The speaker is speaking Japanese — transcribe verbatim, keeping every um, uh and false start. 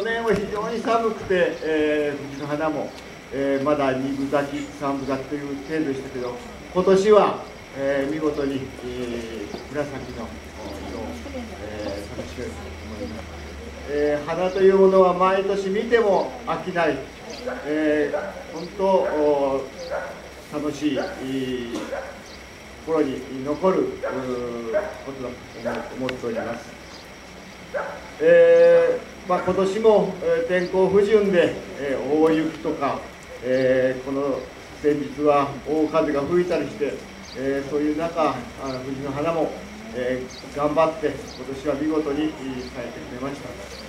年は非常に寒くて、えー、藤の花も、えー、まだにぶ咲き、さんぶ咲きという程度でしたけど、今年は、えー、見事に、えー、紫の色を、えー、楽しめると思います。えー、花というものは毎年見ても飽きない、えー、本当楽しい、心に残ることだと思っております。えーまあ、今年も、えー、天候不順で、えー、大雪とか、えー、この先日は大風が吹いたりして、えー、そういう中、藤の花も、えー、頑張って今年は見事に咲いてくれました。